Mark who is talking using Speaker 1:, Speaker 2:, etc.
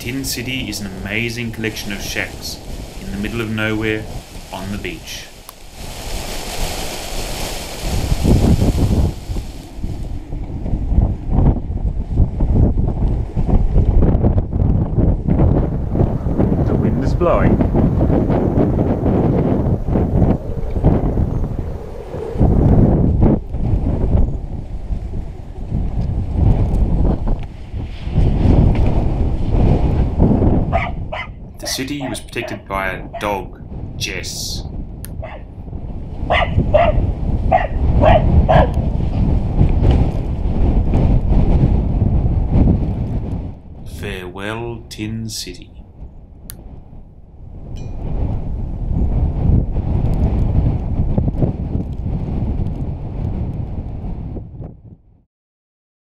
Speaker 1: Tin City is an amazing collection of shacks in the middle of nowhere on the beach. The wind is blowing. The city was protected by a dog, Jess. Farewell, Tin City.